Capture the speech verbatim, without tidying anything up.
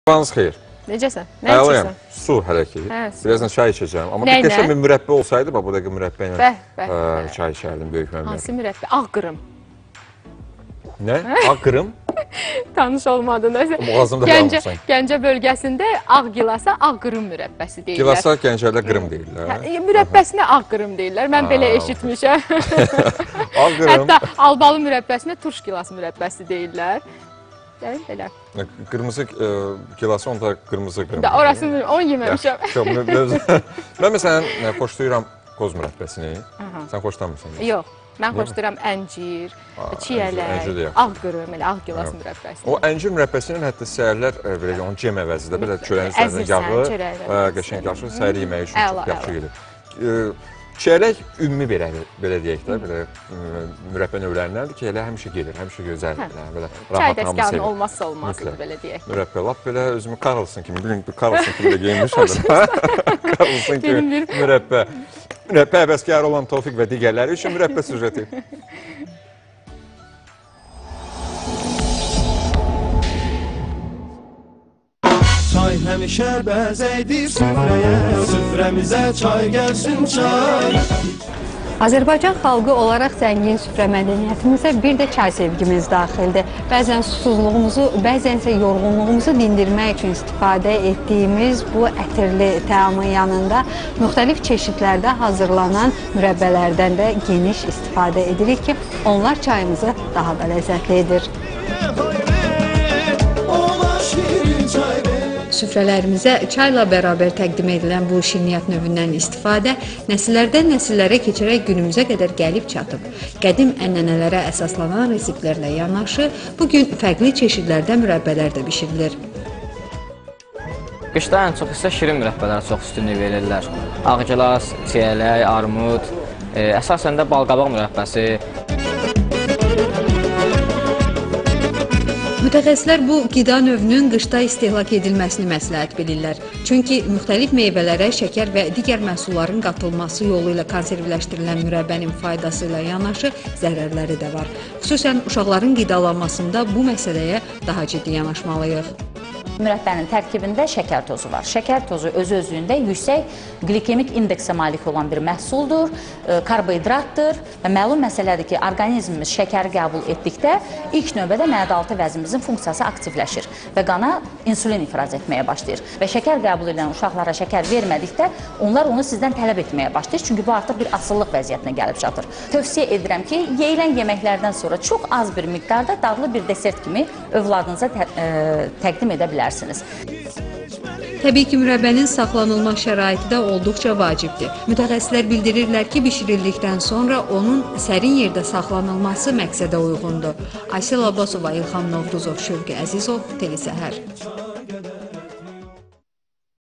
Sabahınız xeyir. Necəsən? Nə Əliyəm. içirsən? Su hələ ki. Hə, su. Birazdan çay içəcəm. Amma Nə, bir qəşəng nə? bir mürəbbə olsaydı, bax, bu dəqiqə mürəbbə ilə Bəh, bəh, ə, bəh. çay içərdim böyük məmnuniyyət. Hansı mürəbbə? Ağ qırım. Nə? Ağ qırım? Tanış olmadın. Boğazımda Gəncə, qalmışsan. Gəncə bölgəsində ağ gilasa ağ qırım mürəbbəsi deyirlər. Gilasa Gəncədə qırım deyirlər. Hə, mürəbbəsinə ağ qırım deyirlər. Mən Ha, belə eşitmişəm. Ağ qırım. Hətta albalı mürəbbəsinə turş gilas mürəbbəsi deyirlər. Yəni belə. Qırmızı ə, gilası, onda qırmızı qırım. Da, orasını onu yeməmişəm. Mən məsələn xoşlayıram qoz mürəbbəsini. Sən xoşlamırsan? Yox. Mən xoşlayıram əncir, çiyələk, ağ qırım, elə ağ gilas mürəbbəsi. O əncir mürəbbəsinin hətta səhərlər belə onun cem əvəzində belə çörəyin üzərində yağı qəşəng yaxşı səhər yeməyi üçün çox yaxşı gedir. Çiyələk ümumi belə belə deyək də, belə mürəbbə növlərindəndir ki, elə həmişə gedir, həmişə gözəldir, belə çay dəstgahının olmazsa olmazdır belə deyək. Mürəbbə lap belə özümü Carlson kimi, bilin Carlson kimi də geyinmişəm. Carlson kimi mürəbbə. Mürəbbə həvəskarı olan Tofiq və digərləri üçün mürəbbə süjeti. Çay həmişə bəzəkdir süfrəyə, süfrəmizə çay gəlsin çay. Azərbaycan xalqı olaraq zəngin süfrə mədəniyyətimizə bir də çay sevgimiz daxildir. Bəzən susuzluğumuzu, bəzən isə yorğunluğumuzu dindirmək üçün istifadə etdiyimiz bu ətirli təamın yanında müxtəlif çeşidlərdə hazırlanan mürəbbələrdən də geniş istifadə edirik ki, onlar çayımızı daha da ləzzətli edir. Süfrələrimizə çayla bərabər təqdim edilən bu şirniyyat növündən istifadə nəsillərdən nəsillərə keçərək günümüzə qədər gəlib çatıb. Qədim ənənələrə əsaslanan reseptlərlə yanaşı, bugün fərqli çeşidlərdə mürəbbələr də bişirilir. Qışda ən çox isə şirin mürəbbələrə çox üstünlük verirlər. Ağgilas, çiyələk, armud, e, əsasən də balqabaq mürəbbəsi. Mütəxəssislər bu qida növünün qışda istehlak edilməsini məsləhət bilirlər. Çünki müxtəlif meyvələrə şəkər və digər məhsulların qatılması yolu ilə konservləşdirilən mürəbbənin faydası ilə yanaşı zərərləri də var. Xüsusən uşaqların qidalanmasında bu məsələyə daha ciddi yanaşmalıyıq. Mürəbbənin tərkibində şəkər tozu var. Şəkər tozu öz-özlüyündə yüksək glikemik indeksə malik olan bir məhsuldur, karbohidratdır və məlum məsələdir ki, orqanizmimiz şəkəri qəbul etdikdə ilk növbədə mədə-altı vəzimizin funksiyası aktivləşir və qana insulin ifraz etməyə başlayır. Və şəkər qəbul edən uşaqlara şəkər vermədikdə onlar onu sizdən tələb etməyə başlayır, çünki bu artıq bir asıllıq vəziyyətinə gəlib çatır. Tövsiyə edirəm ki, yeyilən yeməklərdən sonra çox az bir miqdarda dadlı bir desert kimi övladınıza tə təqdim edə bilərsiniz. Təbii ki, mürəbbənin saxlanılma şəraiti də olduqca vacibdir. Mütəxəssislər bildirirlər ki, bişirildikdən sonra onun sərin yerdə saxlanılması məqsədə uyğundur. Aysel Abbasova, İlham Novruzov, Şövqi Əzizov, Tele Səhər.